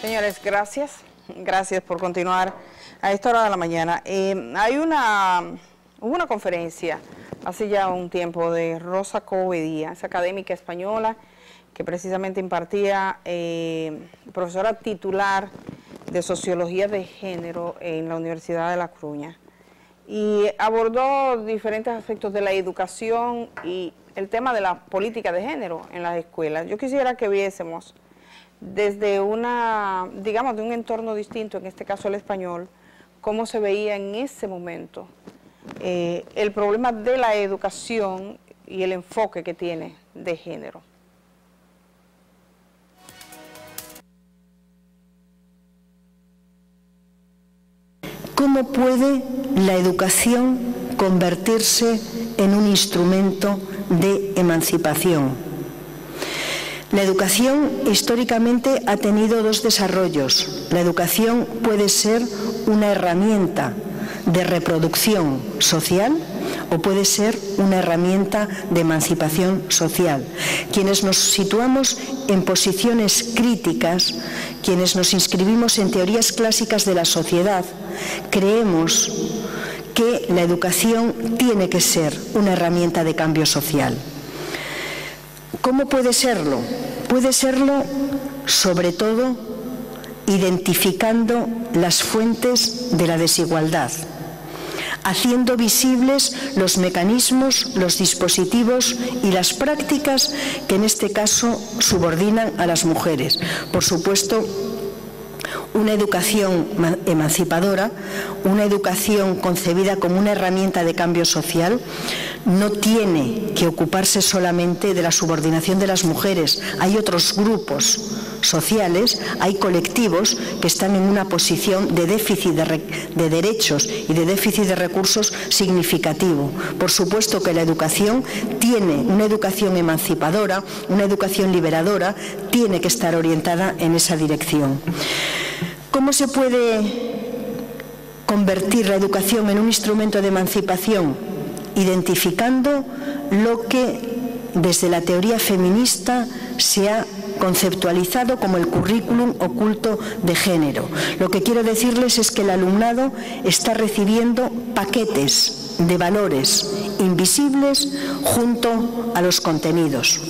Señores, gracias. Gracias por continuar a esta hora de la mañana. Hubo una conferencia hace ya un tiempo de Rosa Cove Díaz, académica española, que precisamente impartía, profesora titular de Sociología de Género en la Universidad de La Coruña. Y abordó diferentes aspectos de la educación y el tema de la política de género en las escuelas. Yo quisiera que viésemos desde digamos, de un entorno distinto, en este caso el español, cómo se veía en ese momento el problema de la educación y el enfoque que tiene de género. ¿Cómo puede la educación convertirse en un instrumento de emancipación? La educación históricamente ha tenido dos desarrollos. La educación puede ser una herramienta de reproducción social o puede ser una herramienta de emancipación social. Quienes nos situamos en posiciones críticas, quienes nos inscribimos en teorías clásicas de la sociedad, creemos que la educación tiene que ser una herramienta de cambio social. ¿Cómo puede serlo? Puede serlo, sobre todo, identificando las fuentes de la desigualdad, haciendo visibles los mecanismos, los dispositivos y las prácticas que en este caso subordinan a las mujeres. Por supuesto, una educación emancipadora, una educación concebida como una herramienta de cambio social, no tiene que ocuparse solamente de la subordinación de las mujeres. Hay otros grupos sociales, hay colectivos que están en una posición de déficit de derechos y de déficit de recursos significativo. Por supuesto que la educación una educación emancipadora, una educación liberadora, tiene que estar orientada en esa dirección. ¿Cómo se puede convertir la educación en un instrumento de emancipación? Identificando lo que desde la teoría feminista se ha conceptualizado como el currículum oculto de género. Lo que quiero decirles es que el alumnado está recibiendo paquetes de valores invisibles junto a los contenidos.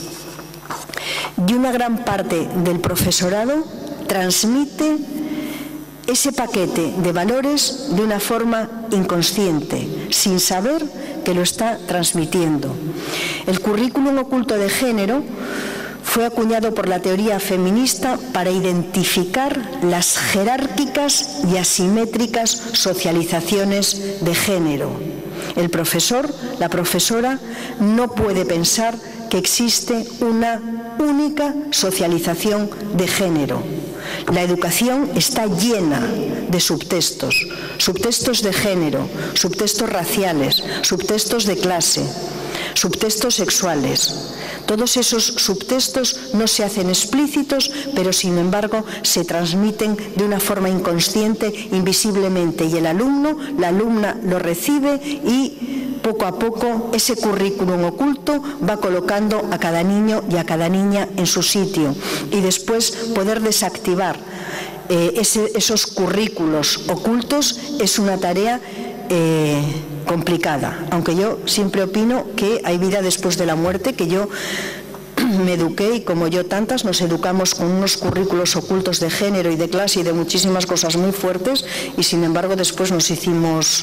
Y una gran parte del profesorado transmite ese paquete de valores de una forma inconsciente, sin saber que lo está transmitiendo. El currículum oculto de género fue acuñado por la teoría feminista para identificar las jerárquicas y asimétricas socializaciones de género. El profesor, la profesora, no puede pensar que existe una única socialización de género. La educación está llena de subtextos, subtextos de género, subtextos raciales, subtextos de clase, subtextos sexuales. Todos esos subtextos no se hacen explícitos, pero sin embargo se transmiten de una forma inconsciente, invisiblemente, y el alumno, la alumna lo recibe y poco a poco ese currículum oculto va colocando a cada niño y a cada niña en su sitio, y después poder desactivar esos currículos ocultos es una tarea complicada, aunque yo siempre opino que hay vida después de la muerte, que yo me eduqué y como yo tantas nos educamos con unos currículos ocultos de género y de clase y de muchísimas cosas muy fuertes, y sin embargo después nos hicimos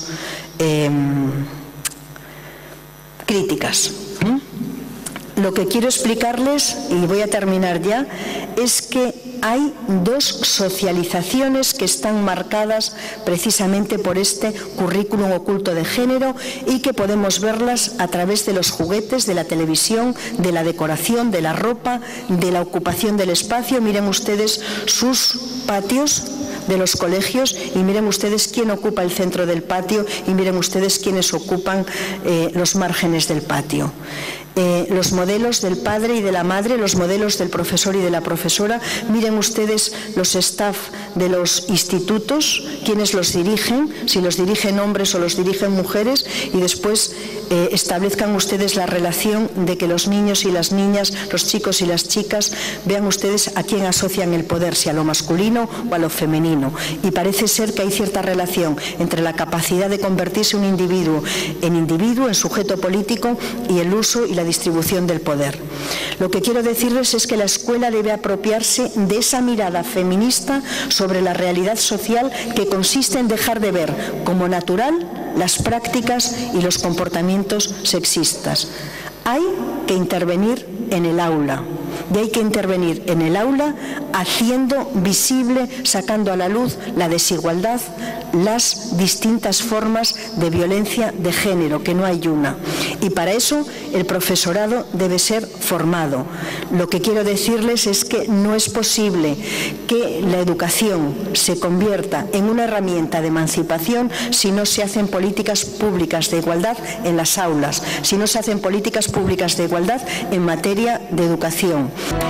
críticas. Lo que quiero explicarles, y voy a terminar ya, es que hay dos socializaciones que están marcadas precisamente por este currículum oculto de género y que podemos verlas a través de los juguetes, de la televisión, de la decoración, de la ropa, de la ocupación del espacio. Miren ustedes sus patios de los colegios y miren ustedes quién ocupa el centro del patio y miren ustedes quiénes ocupan los márgenes del patio. Los modelos del padre y de la madre, los modelos del profesor y de la profesora. Miren ustedes los staff de los institutos, quiénes los dirigen, si los dirigen hombres o los dirigen mujeres, y después establezcan ustedes la relación de que los niños y las niñas, los chicos y las chicas, vean ustedes a quién asocian el poder, si a lo masculino o a lo femenino. Y parece ser que hay cierta relación entre la capacidad de convertirse un individuo, en sujeto político, y el uso y la distribución del poder. Lo que quiero decirles es que la escuela debe apropiarse de esa mirada feminista sobre la realidad social que consiste en dejar de ver como natural las prácticas y los comportamientos sexistas. Hay que intervenir en el aula, y hay que intervenir en el aula haciendo visible, sacando a la luz la desigualdad, las distintas formas de violencia de género, que no hay una. Y para eso el profesorado debe ser formado. Lo que quiero decirles es que no es posible que la educación se convierta en una herramienta de emancipación si no se hacen políticas públicas de igualdad en las aulas, si no se hacen políticas públicas de igualdad en materia de educación.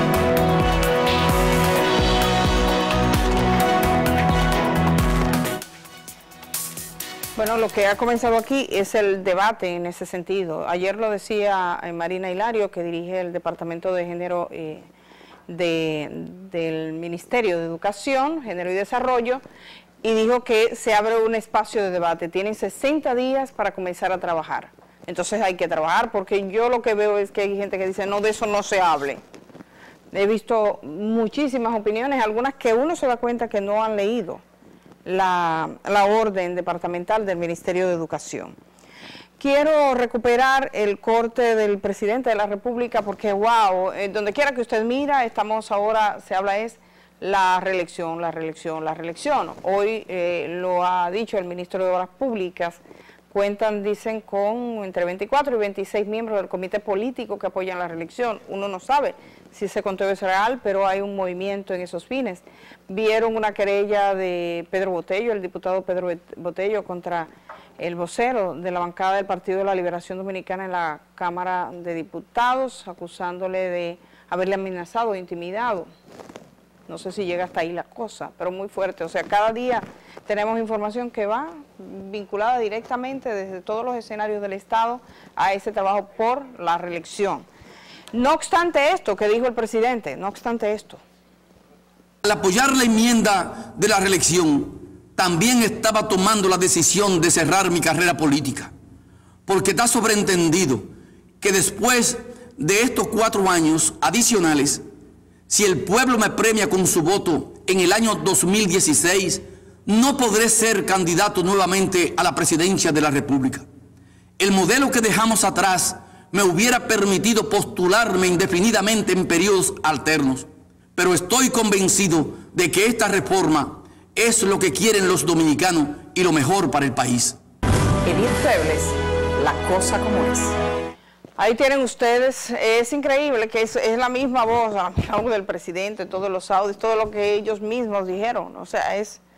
Bueno, lo que ha comenzado aquí es el debate en ese sentido. Ayer lo decía Marina Hilario, que dirige el Departamento de Género del Ministerio de Educación, Género y Desarrollo, y dijo que se abre un espacio de debate. Tienen 60 días para comenzar a trabajar. Entonces hay que trabajar, porque yo lo que veo es que hay gente que dice, no, de eso no se hable. He visto muchísimas opiniones, algunas que uno se da cuenta que no han leído la orden departamental del Ministerio de Educación. Quiero recuperar el corte del presidente de la República porque, wow, donde quiera que usted mira, estamos ahora, se habla es la reelección, la reelección, la reelección. Hoy lo ha dicho el ministro de Obras Públicas, dicen con entre 24 y 26 miembros del comité político que apoyan la reelección. Uno no sabe si ese conteo es real, pero hay un movimiento en esos fines. Vieron una querella de Pedro Botello, el diputado Pedro Botello, contra el vocero de la bancada del Partido de la Liberación Dominicana en la Cámara de Diputados, acusándole de haberle amenazado o intimidado. No sé si llega hasta ahí la cosa, pero muy fuerte. O sea, cada día tenemos información que va vinculada directamente desde todos los escenarios del Estado a ese trabajo por la reelección. No obstante esto que dijo el presidente, no obstante esto. Al apoyar la enmienda de la reelección, también estaba tomando la decisión de cerrar mi carrera política, porque está sobreentendido que después de estos 4 años adicionales, si el pueblo me premia con su voto en el año 2016, no podré ser candidato nuevamente a la presidencia de la República. El modelo que dejamos atrás me hubiera permitido postularme indefinidamente en periodos alternos, pero estoy convencido de que esta reforma es lo que quieren los dominicanos y lo mejor para el país. Edith Febles, la cosa como es. Ahí tienen ustedes, es increíble que es la misma voz, la voz del presidente, todos los audios, todo lo que ellos mismos dijeron. O sea,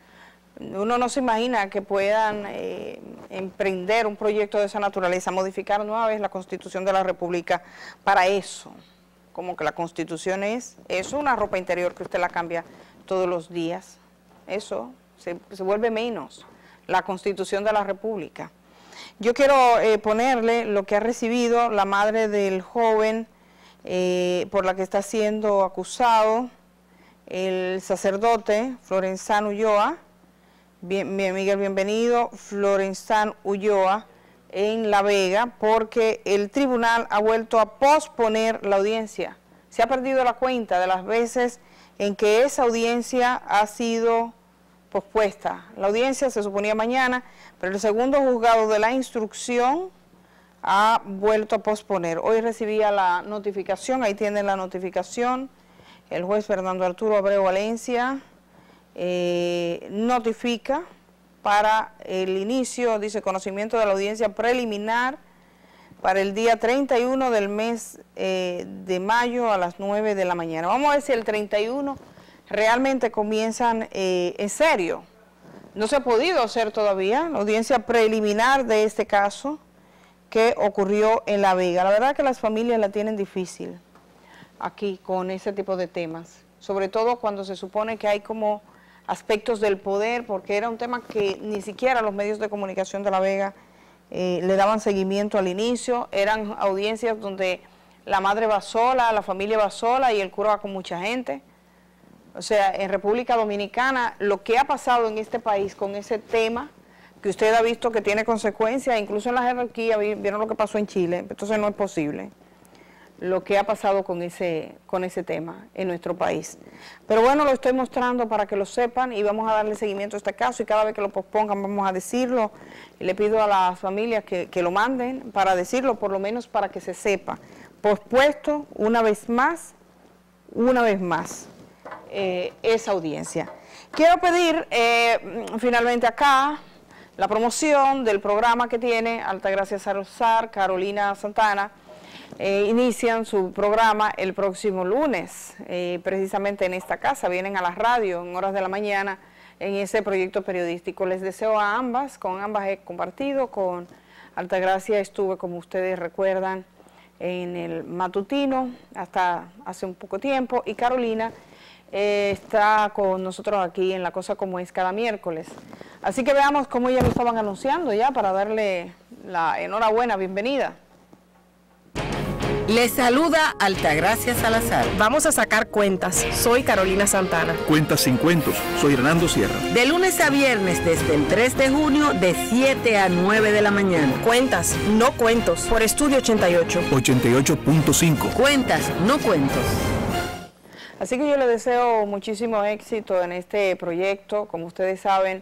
uno no se imagina que puedan emprender un proyecto de esa naturaleza, modificar nueva vez la Constitución de la República para eso. Como que la Constitución es una ropa interior que usted la cambia todos los días. Eso se vuelve menos la Constitución de la República. Yo quiero ponerle lo que ha recibido la madre del joven por la que está siendo acusado, el sacerdote Florenzán Ulloa. Miguel, bienvenido. Florenzán Ulloa en La Vega, porque el tribunal ha vuelto a posponer la audiencia. Se ha perdido la cuenta de las veces en que esa audiencia ha sido pospuesta. La audiencia se suponía mañana, pero el segundo juzgado de la instrucción ha vuelto a posponer. Hoy recibía la notificación, ahí tienen la notificación, el juez Fernando Arturo Abreu Valencia notifica para el inicio, dice, conocimiento de la audiencia preliminar para el día 31 del mes de mayo a las 9 de la mañana. Vamos a ver si el 31 realmente comienzan en serio. No se ha podido hacer todavía la audiencia preliminar de este caso que ocurrió en La Vega. La verdad que las familias la tienen difícil aquí con ese tipo de temas, sobre todo cuando se supone que hay como aspectos del poder, porque era un tema que ni siquiera los medios de comunicación de La Vega le daban seguimiento al inicio. Eran audiencias donde la madre va sola, la familia va sola y el cura va con mucha gente. O sea, en República Dominicana, lo que ha pasado en este país con ese tema, que usted ha visto que tiene consecuencias, incluso en la jerarquía, vieron lo que pasó en Chile, entonces no es posible lo que ha pasado con ese tema en nuestro país. Pero bueno, lo estoy mostrando para que lo sepan y vamos a darle seguimiento a este caso y cada vez que lo pospongan vamos a decirlo. Y le pido a las familias que lo manden para decirlo, por lo menos para que se sepa. Pospuesto una vez más, esa audiencia. Quiero pedir finalmente acá la promoción del programa que tiene Altagracia Salazar, Carolina Santana. Inician su programa el próximo lunes, precisamente en esta casa, vienen a la radio en horas de la mañana en ese proyecto periodístico. Les deseo a ambas, con ambas he compartido, con Altagracia estuve, como ustedes recuerdan, en el matutino hasta hace un poco tiempo, y Carolina está con nosotros aquí en La Cosa Como Es cada miércoles. Así que veamos cómo ya lo estaban anunciando ya para darle la enhorabuena, bienvenida. Les saluda Altagracia Salazar. Vamos a sacar cuentas. Soy Carolina Santana. Cuentas sin cuentos. Soy Hernando Sierra. De lunes a viernes desde el 3 de junio de 7 a 9 de la mañana. Cuentas, no cuentos. Por Estudio 88. 88.5. Cuentas, no cuentos. Así que yo les deseo muchísimo éxito en este proyecto. Como ustedes saben,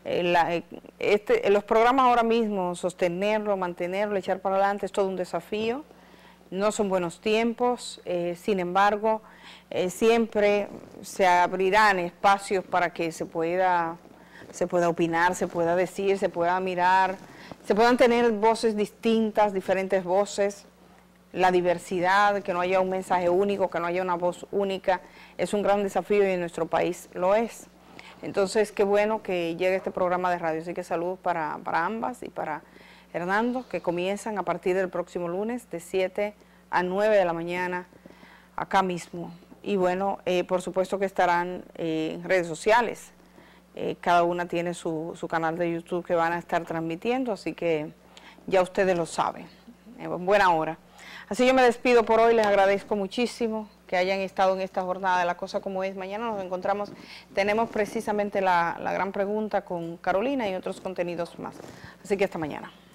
los programas ahora mismo, sostenerlo, mantenerlo, echar para adelante, es todo un desafío. No son buenos tiempos, sin embargo, siempre se abrirán espacios para que se pueda opinar, se pueda decir, se pueda mirar, se puedan tener voces distintas, diferentes voces, la diversidad, que no haya un mensaje único, que no haya una voz única, es un gran desafío y en nuestro país lo es. Entonces, qué bueno que llegue este programa de radio, así que saludos para ambas y para Hernando, que comienzan a partir del próximo lunes de 7 a 9 de la mañana acá mismo. Y bueno, por supuesto que estarán en redes sociales. Cada una tiene su canal de YouTube que van a estar transmitiendo, así que ya ustedes lo saben. En buena hora. Así yo me despido por hoy, les agradezco muchísimo que hayan estado en esta jornada de La Cosa Como Es. Mañana nos encontramos, tenemos precisamente la gran pregunta con Carolina y otros contenidos más. Así que hasta mañana.